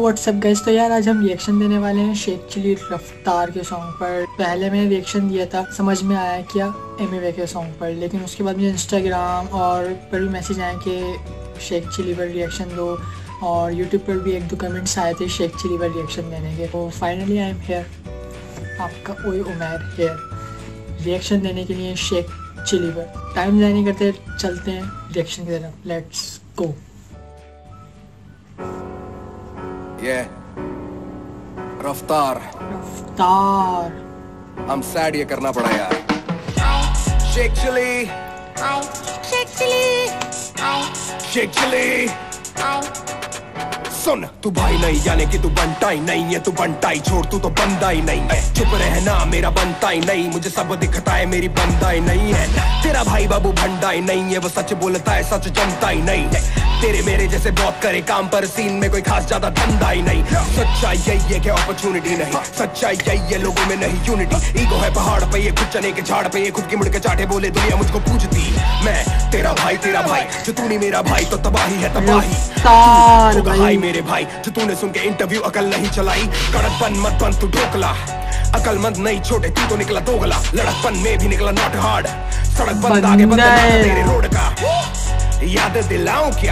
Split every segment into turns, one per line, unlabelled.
WhatsApp guys, तो यार आज हम रिएक्शन देने वाले हैं शेख चिली रफ्तार के सॉन्ग पर। पहले मैंने रिएक्शन दिया था, समझ में आया क्या एमीवे के सॉन्ग पर, लेकिन उसके बाद मुझे इंस्टाग्राम और पर भी मैसेज आए कि शेख चिली पर रिएक्शन दो, और यूट्यूब पर भी 1-2 कमेंट्स आए थे शेख चिली पर रिएक्शन देने के। तो फाइनली आई एम हेयर, आपका वही उमैर हेयर, रिएक्शन देने के लिए शेख चिली पर। टाइम जाने करते चलते हैं रिएक्शन की तरफ, लेट्स गो।
रफ्तार हम सैड ये करना पड़ा यार। शेख चिली,
शेख चिली,
शेख चिली, सुन तू भाई नहीं, यानी कि तू बनता ही नहीं है, तू बनता ही छोड़, तू तो बंदा ही नहीं है। चुप रहना मेरा बनता ही नहीं, मुझे सब दिखता है मेरी बंदा ही नहीं है। तेरा भाई बाबू भंडा ही नहीं है, वो सच बोलता है सच जमता ही नहीं है। तेरे मेरे जैसे बहुत करे काम पर सीन में कोई खास ज्यादा धंधा ही नहीं। सच्चाई यही है कि अपॉर्चुनिटी नहीं, सच्चाई यही है लोगों में नहीं यूनिटी। ईगो है पहाड़ पे ये, खुद चने के झाड़ पे ये, खुद की मुड़ के चाटे बोले दुनिया मुझको पूछती। मैं तेरा भाई जो तू नहीं मेरा भाई तो तबाही है तबाही। भाई मेरे भाई जो तूने सुन के इंटरव्यू अकल नहीं चलाई। कड़कपन मत बन तू ढोकला, अकलमंद नहीं छोटे तू तो निकला दोगला। लड़कपन में भी निकला नॉट हार्ड, सड़क बंद आगे बंद तेरे रोड का। याद दिलाऊं क्या,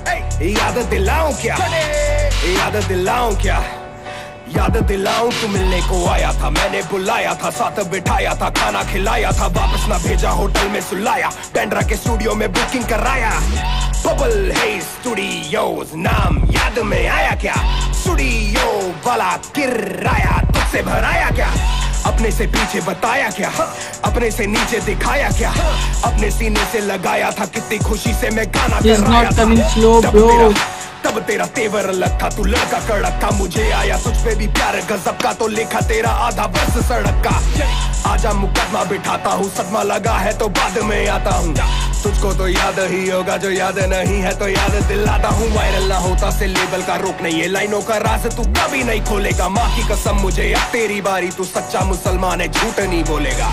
याद दिलाऊं क्या, याद दिलाऊं क्या, याद दिलाऊं तू मिलने को आया था, मैंने बुलाया था, साथ बिठाया था, खाना खिलाया था, वापस ना भेजा होटल में सुलाया, पेंड्रा के स्टूडियो में बुकिंग कराया। बबल है स्टूडियोज नाम याद में आया क्या, स्टूडियो वाला किराया तुझसे भराया क्या। अपने से पीछे बताया क्या, अपने से नीचे दिखाया क्या, अपने सीने से लगाया था, कितनी खुशी से मैं गाना कराया था। तब तेरा तेवर अलग था, तू लड़का कड़क था, मुझे आया तुझ पे भी प्यार गजब का, तो लिखा तेरा आधा बस सड़क का। आजा मुकदमा बिठाता हूँ, सदमा लगा है तो बाद में आता हूँ। तुझको तो याद ही होगा, जो याद नहीं है तो याद दिलाता हूँ। वायरल ना होता से लेबल का रोक नहीं है, लाइनों का राज तू कभी नहीं खोलेगा। माँ की कसम मुझे अब तेरी बारी, तू सच्चा मुसलमान है, झूठ नहीं बोलेगा,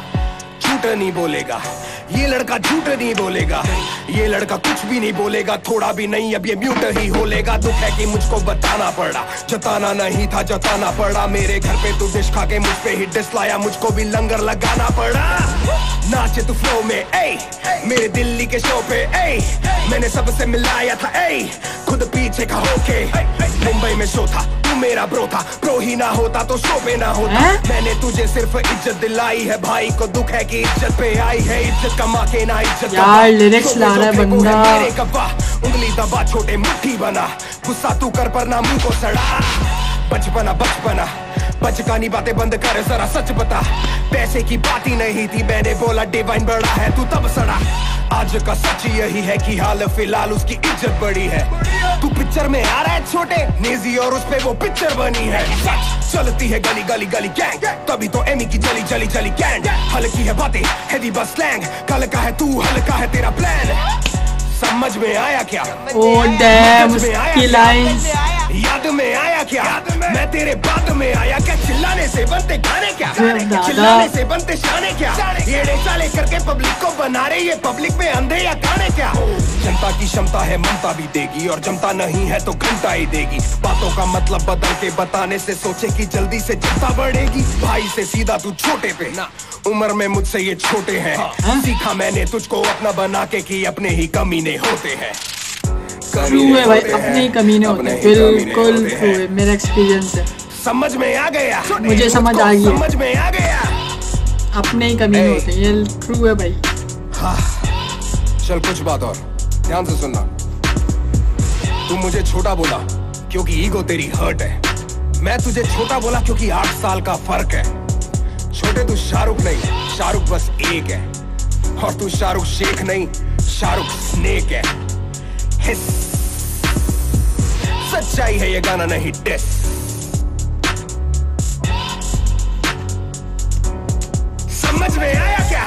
झूठ नहीं बोलेगा। ये लड़का झूठ नहीं बोलेगा, ये लड़का कुछ भी नहीं बोलेगा, थोड़ा भी नहीं, अब ये म्यूट ही होलेगा। दुख है कि मुझको बताना पड़ा, जताना नहीं था जताना पड़ा। मेरे घर पे तू डिश खा के मुझ पे ही डिस लाया, मुझको भी लंगर लगाना पड़ा। नाचे तू फ्लो में मेरे दिल्ली के शो पे मैंने सबसे मिलाया था खुद पीछे का होके। मुंबई में शो था, तू मेरा ब्रो था, प्रो ही ना होता तो शो पे ना होता। मैंने तुझे सिर्फ इज्जत दिलाई है, भाई को दुख है कि इज्जत पे आई है। इज्जत कमा के ना इज्जत
यार लिरिक्स ला रहा है बंदा।
मेरे कब्बा उंगली दबा छोटे मुट्ठी बना, गुस्सा तू कर पर ना मुंह को सड़ा। बचपना बचपना बचकानी बातें बंद कर, जरा सच बता। पैसे की बात ही नहीं थी, मैंने बोला डिवाइन बड़ा है, तू तब सड़ा। आज का सच यही है कि हाल फिलहाल उसकी इज्जत बड़ी है। तू पिक्चर में आ रहा है छोटे नेजी, और उस पे वो पिक्चर बनी है। चलती है गली गली गली गैंग, तभी तो एमी की जली जली जली गैंग। हल्की है बातें हेवी बस स्लैंग, कल का है तू हल्का है तेरा प्लान। समझ में आया क्या,
ओ डैम उसकी लाइंस
याद में आया क्या, मैं तेरे बाद में आया क्या। चिल्लाने से बनते गाने क्या, चिल्लाने से बनते शाने क्या। ये साले करके पब्लिक को बना रहे, ये पब्लिक में अंधे या काने क्या। जनता की क्षमता है ममता भी देगी, और जमता नहीं है तो घंटा ही देगी। बातों का मतलब बदल के बताने से सोचे कि जल्दी से जनता बढ़ेगी। भाई से सीधा तू छोटे पे ना, उम्र में मुझसे ये छोटे हैं। सीखा मैंने तुझको अपना बना के कि अपने ही कमीने होते हैं।
ट्रू है भाई, अपने ही कमीने होते हैं, बिल्कुल ट्रू है, मेरा एक्सपीरियंस है।
समझ में आ गया,
मुझे समझ आ गई,
समझ में आ गया।
अपने ही कमीने होते हैं, ये ट्रू है भाई।
हाँ चल कुछ बात और ध्यान से सुनना। तू मुझे छोटा बोला क्योंकि ईगो तेरी हर्ट है, मैं तुझे छोटा बोला क्योंकि 8 साल का फर्क है। छोटे तू शाहरुख नहीं, शाहरुख बस एक है, और तू शाहरुख शेख नहीं, शाहरुख स्नेक है। सच्चाई है ये गाना नहीं डिस। समझ में आया क्या,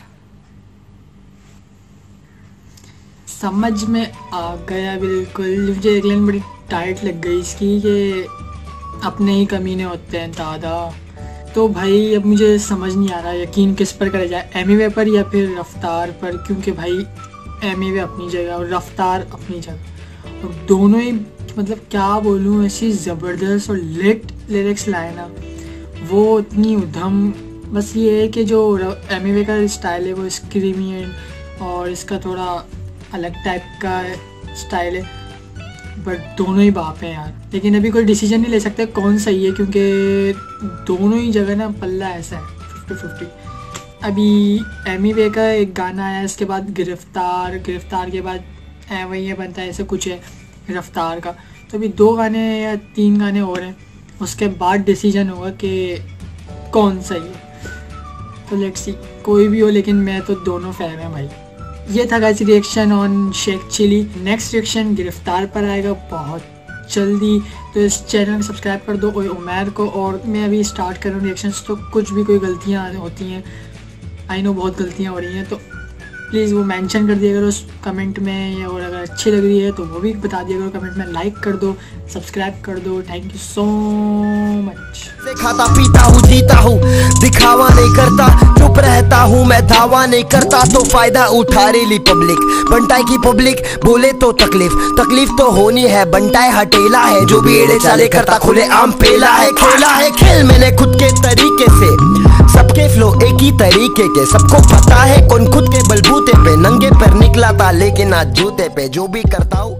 समझ में आ गया बिल्कुल। मुझे एक लाइन बड़ी टाइट लग गई इसकी कि अपने ही कमीने होते हैं दादा। तो भाई अब मुझे समझ नहीं आ रहा यकीन किस पर करा जाए, एमीवे पर या फिर रफ्तार पर, क्योंकि भाई एमीवे अपनी जगह और रफ्तार अपनी जगह, और दोनों ही मतलब क्या बोलूँ, ऐसी ज़बरदस्त और लिट लिरिक्स लाए ना, वो इतनी उधम। बस ये है कि जो एमिवे का स्टाइल है वो स्क्रीमी है और इसका थोड़ा अलग टाइप का स्टाइल है, बट दोनों ही बाप हैं यार। लेकिन अभी कोई डिसीजन नहीं ले सकते कौन सही है, क्योंकि दोनों ही जगह ना पल्ला ऐसा है 50-50। अभी एमिवे का एक गाना आया, इसके बाद गिरफ्तार के बाद वही बनता है, ऐसे कुछ है रफ्तार का। तो अभी 2 गाने या 3 गाने और हैं, उसके बाद डिसीजन होगा कि कौन सही है। तो लेट्स सी, कोई भी हो, लेकिन मैं तो दोनों फैन है भाई। ये था guys reaction on Sheikh Chilli. Next reaction गिरफ्तार पर आएगा बहुत जल्दी, तो इस चैनल को सब्सक्राइब कर दो उमैर को। और मैं अभी स्टार्ट कर रहा हूँ रिएक्शंस, तो कुछ भी कोई गलतियाँ होती हैं, आई नो बहुत गलतियाँ हो रही हैं, तो प्लीज़ वो मेंशन कर दिया करो उस कमेंट में, और अगर अच्छी लग रही है तो वो भी बता दिया करो कमेंट में। लाइक कर दो, सब्सक्राइब कर दो। Thank you so much.
खाता पीता हूँ, जीता हूँ, दिखावा नहीं करता, चुप रहता हूँ, मैं धावा नहीं करता, तो फायदा उठा रही पब्लिक। बंटाई की पब्लिक बोले तो तकलीफ तो होनी है। बंटाई हटेला है, जो भी एड़े चाले करता खुले आम पेला है। खेला है खेल मैंने खुद के तरीके से, सबके फ्लो एक ही तरीके के। सबको पता है कौन खुद के बलबूते पे नंगे पर निकला था, लेकिन आज जूते पे जो भी करता हूँ